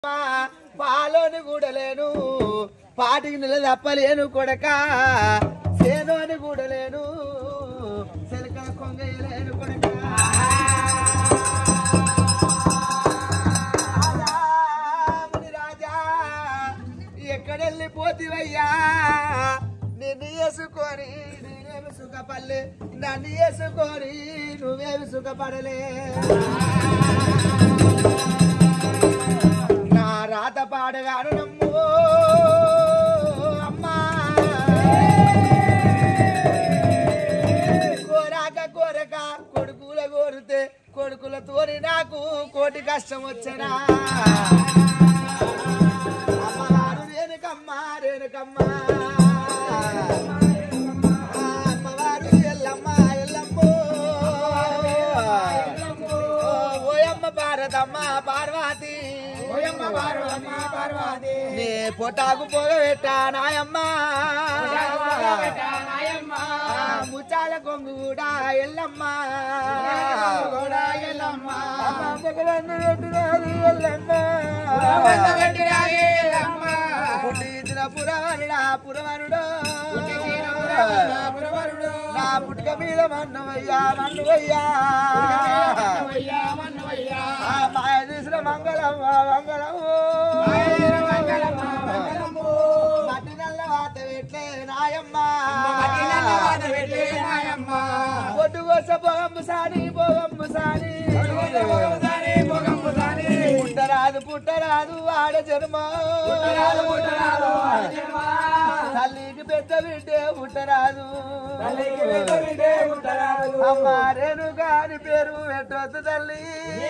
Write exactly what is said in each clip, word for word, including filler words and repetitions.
పాలోని కూడలేను పాటికి నిల తప్పలేను కొడక సేనోని కూడలేను సెలక కొంగలేను కొడక రాజా ఎక్కడెళ్ళిపోతివయ్యా నిన్ను వేసుకొని నేనేమి సుఖపడలే నన్ను వేసుకొని నువ్వేమి సుఖపడలే నా రాత పాడగాను నమ్ము అమ్మా కోరాక కోరక కొడుకుల కోరితే కొడుకులతోని నాకు కోటి కష్టం వచ్చనా అమ్మవారు రేణుకమ్మా రేణుకమ్మా అమ్మవారు ఎల్లమ్మ ఎల్లమ్మో ఓయమ్మ భారతమ్మ పార్వతి నీ పొటాకు పొగబెట్టా నాయమ్మ ముచ్చాల కొంగు కూడా ఎల్లమ్మ పుట్టించిన పురవరుడా పురవరుడు నా పుట్టుక మీద మన్నువయ్యా మన్నువయ్యా మాయ తీసిన మంగళమ్మ మంగళము మట్టి నల్ల వాత పెట్టే నాయమ్మ పొట్టు కోస పొగంబు సాని పొగంబు సాని పుట్టరాదు పుట్టరాదు ఆడ జన్మ తల్లికి పెద్ద బిడ్డే పుట్టరాదు అమ్మ రేణుగాని పేరు పెట్టొద్దు తల్లి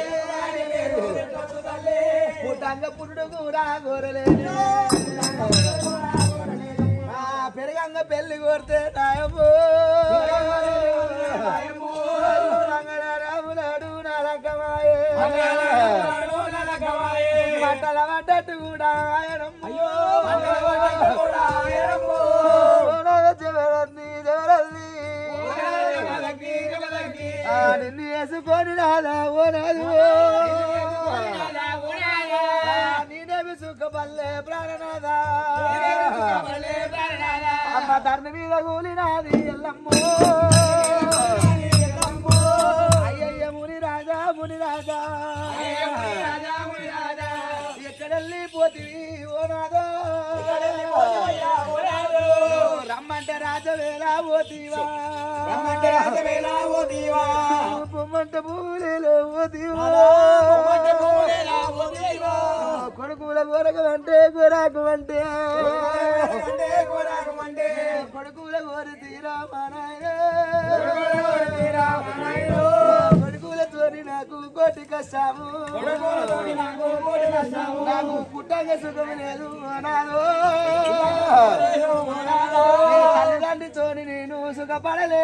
పుట్టంగ పుట్టుడు కూడా కోరలేదు పెరగంగ పెళ్లి కోరితే నాయము రాములాడు నరకమాయే బట్టల పడ్డట్టు కూడా జవరల్లి జవరల్లి నిన్ను వేసుకొని రాదా ఓ నాదు నేనేమి సుఖపల్లే ప్రాణనాదా అమ్మ ధర్ని మీద కూలినాది ఎల్లమ్మో అయ్యయ్య ముని రాజా ముని రాజా ఎక్కడెళ్ళిపోతివి ఓ నాదో రమ్మంటే రాజవేలా పోతీవా పొమ్మంటే పూలేలో పోతీవా కొడుకుల కొరకు అంటే కొరాకు అంటే కొడుకుల కోరి తీరా కొడుకులతోని నాకు కోటి కష్టాము నాకు పుట్టంగా సుఖం లేదు అనాలో తల్లిదండ్రితోని నేను సుఖపడలే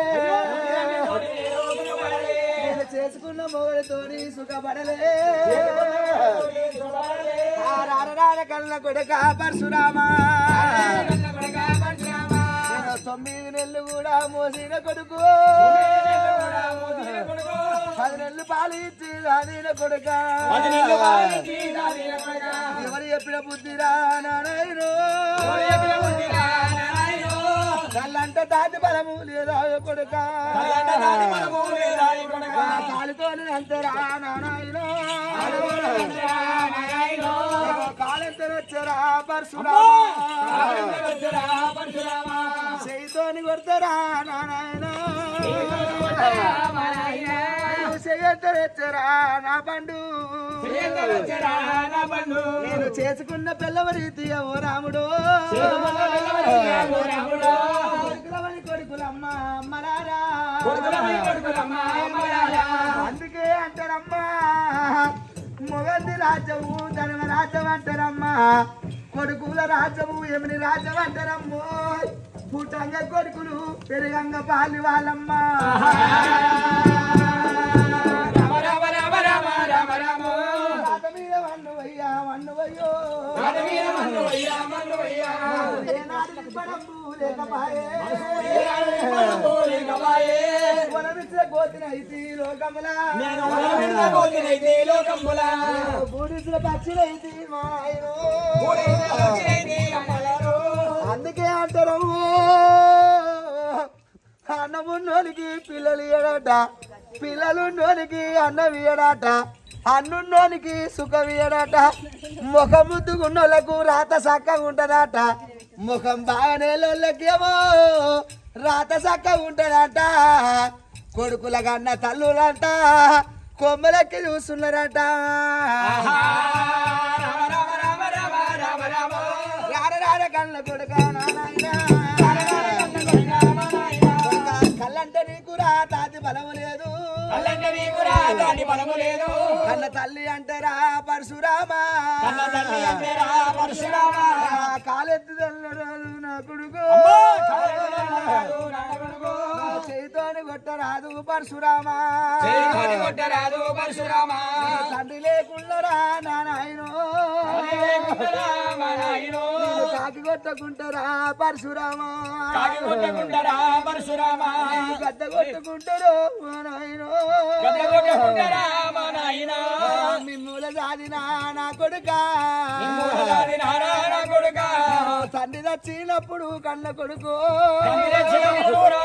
నేను చేసుకున్న మొగలతోని సుఖపడలే రాన కళ్ళ కొడుక పరశురామా తొమ్మిది నెలలు కూడా మోసిన కొడుకు పది నెలలు పాలు ఇచ్చి దానిన కొడుక ఎవరు చెప్పిన బుద్ధిరా నాయనో కళ్ళంట దాటి బలము లేదా కొడుక కాలుతో అంతరా నాయనో కాలంతో వచ్చరా పరశురామా చేయితోని కొడతారా నాయనా చెయ్యొచ్చరా నా పండు నేను చేసుకున్న పిల్లవరీతి ఓ రాముడు కొడుకులమని కొడుకులమ్మ అమ్మలారా అందుకే అంటారమ్మా మొగంది రాజ్యము ధర్మ రాజ్యం అంటారమ్మా కొడుకుల రాజ్యము ఏమిని రాజ్యం అంటారమ్మో పుట్టంగా కొడుకులు పెరుగంగ పాలి వాళ్ళమ్మ మీద వన్నువయ్యా వన్నువయ్యా అయ్యో ఏనాడు పడంబు లేకపాయే వనమిచ్చిన గోతినైతి లోకములా బూడిసిన పక్షులైతి మా నాయనో అందుకే అంటారు అన్నమున్నోనికి పిల్లలు ఇయ్యడట పిల్లలున్నోనికి అన్నం ఇయ్యడట అన్నున్నోనికి సుఖం ఇయ్యడట ముఖం ముద్దుకున్నోళ్ళకు రాత చక్కగా ఉంటదట ముఖం బాగానేళ్ళకేమో రాత చక్కగా ఉంటదట కొడుకుల కన్న తల్లులంట కొమ్మలెక్కి చూస్తున్నారట రార రార కళ్ళ కొడుక నాయనా కళ్ళంటే నీకు రా తాతి బలము లేదు కళ్ళ తల్లి అంటారా పరశురామా కాలెత్తి తెల్లరాదు నా కొడుకు చేతోని కొట్టరాదు పరశురామా తండ్రి లేకుండా నాయనో కాకి కొట్టకుంటారా పరశురామా గద్ద కొట్టుకుంటారు మిమ్ముల సాధినా నా కొడుక తండ్రి చచ్చినప్పుడు కన్న కొడుకు